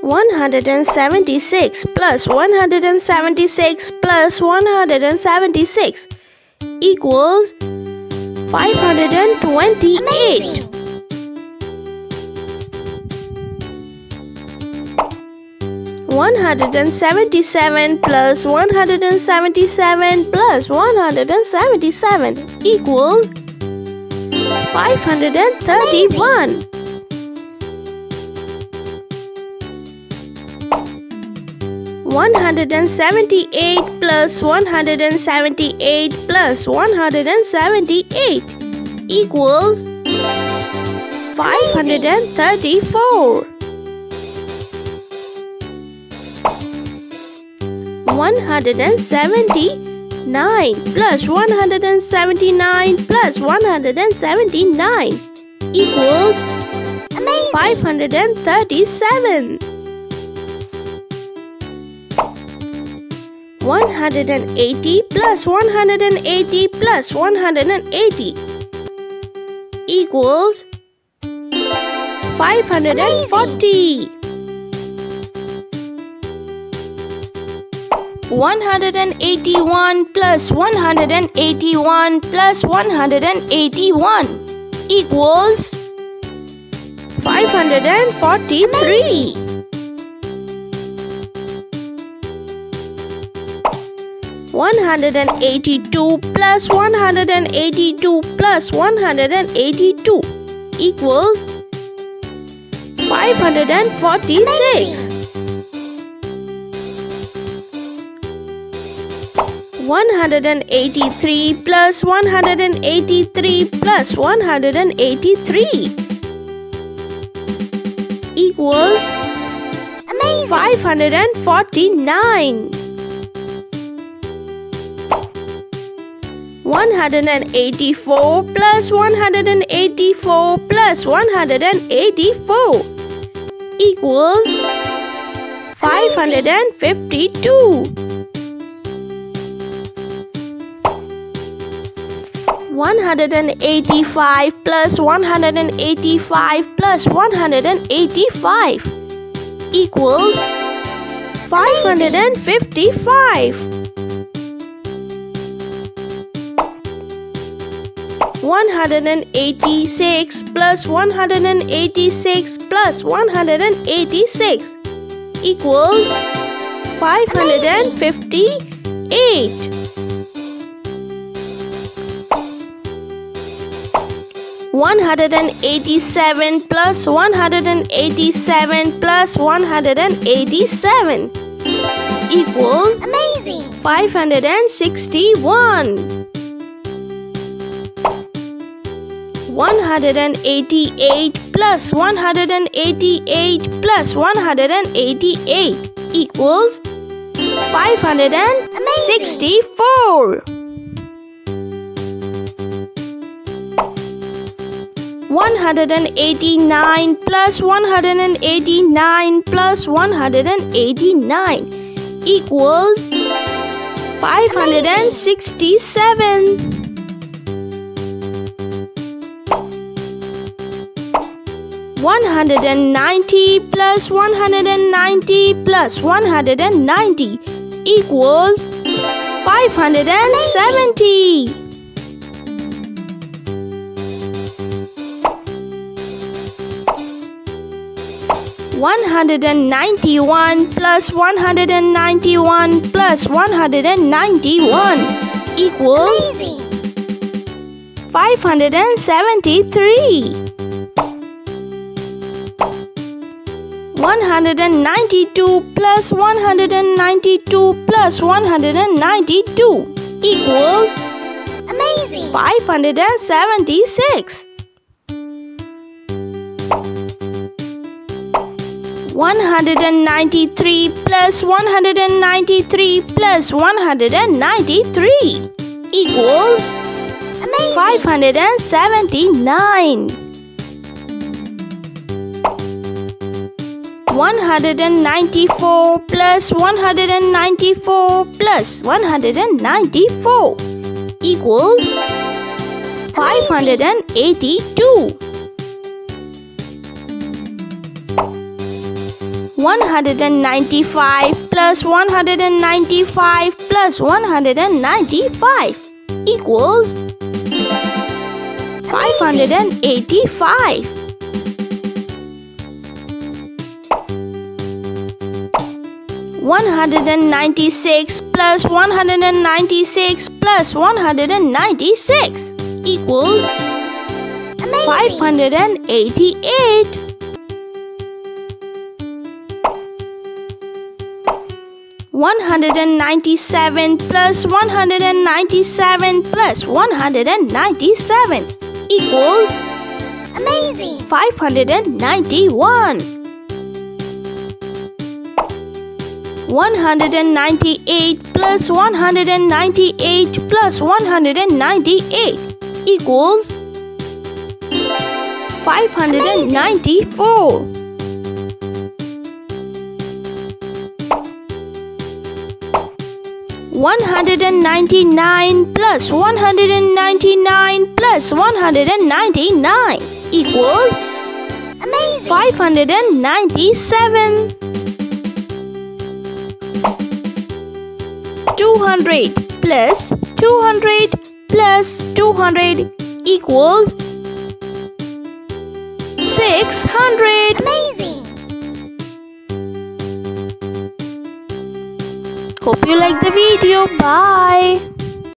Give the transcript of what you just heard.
176 plus 176 plus 176 equals 528. 177 plus 177 plus 177 equals 531. 178 plus 178 plus 178 equals 534. 179 plus 179 plus 179 equals 537. 180 plus 180 plus 180 equals 540. 181 plus 181 plus 181 equals 543. 182 plus 182 plus 182 equals 546. 183 plus 183 plus 183 equals 549. 184 plus 184 plus 184 equals 552. 185 plus 185 plus 185 equals 555. 186 plus 186 plus 186 equals 558. 187 plus 187 plus 187 equals 561. 188 plus 188 plus 188 equals 564. 189 plus 189 plus 189 equals 567. 190 plus 190 plus 190 equals 570. 191 plus 191 plus 191 equals 573. 192 plus 192 plus 192 equals 576. 193 plus 193 plus 193 equals 579. 194 plus 194 plus 194 equals 582. 195 plus 195 plus 195 equals 585. 196 plus 196 plus 196 equals 588. 197 plus 197 plus 197 equals 591. 198 plus 198 plus 198 equals 594. 199 plus 199 plus 199 equals 597. 200 plus 200 plus 200 equals 600. Hope you like the video. Bye.